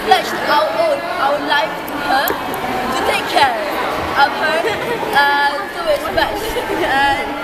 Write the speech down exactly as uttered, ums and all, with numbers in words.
pledged our own, our life to her, to take care of her, uh, do its best. And